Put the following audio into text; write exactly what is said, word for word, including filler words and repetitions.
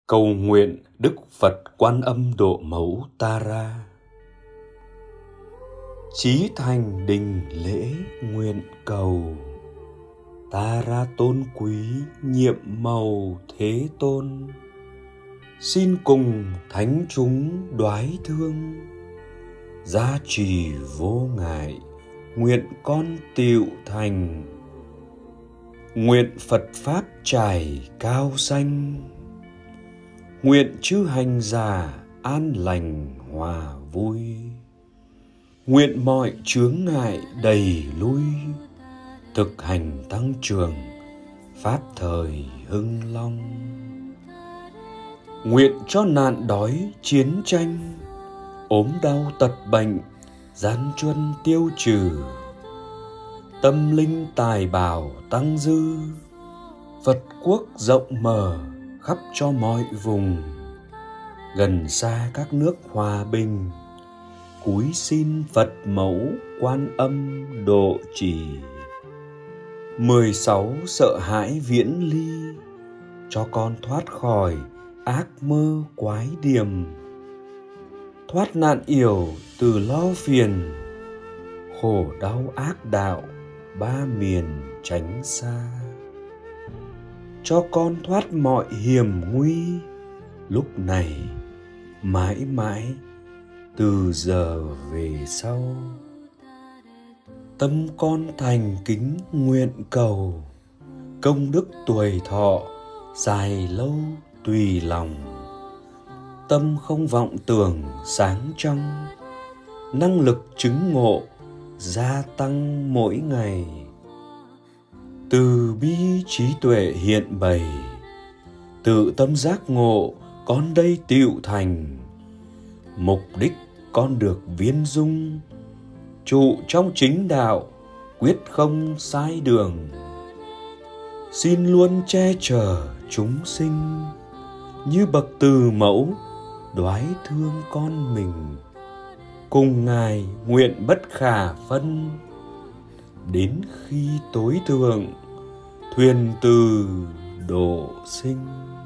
Cầu nguyện Đức Phật Quan Âm Độ Mẫu Tara. Chí thành đình lễ nguyện cầu, Tara tôn quý nhiệm màu thế tôn. Xin cùng thánh chúng đoái thương, gia trì vô ngại, nguyện con tịu thành. Nguyện Phật Pháp trải cao xanh, nguyện chư hành giả an lành hòa vui. Nguyện mọi chướng ngại đầy lui, thực hành tăng trưởng, pháp thời hưng long. Nguyện cho nạn đói chiến tranh, ốm đau tật bệnh, gian truân tiêu trừ. Tâm linh tài bảo tăng dư, Phật quốc rộng mở khắp cho mọi vùng. Gần xa các nước hòa bình, cúi xin Phật mẫu Quan Âm độ trì. Mười sáu sợ hãi viễn ly, cho con thoát khỏi ác mơ quái điềm. Thoát nạn yểu từ lo phiền, khổ đau ác đạo ba miền tránh xa. Cho con thoát mọi hiểm nguy, lúc này mãi mãi từ giờ về sau. Tâm con thành kính nguyện cầu, công đức tuổi thọ dài lâu tùy lòng. Tâm không vọng tưởng sáng trong, năng lực chứng ngộ gia tăng mỗi ngày. Từ bi trí tuệ hiện bày, tự tâm giác ngộ con đây tựu thành. Mục đích con được viên dung, trụ trong chính đạo quyết không sai đường. Xin luôn che chở chúng sinh, như bậc từ mẫu đoái thương con mình. Cùng Ngài nguyện bất khả phân, đến khi tối thượng thuyền từ độ sinh.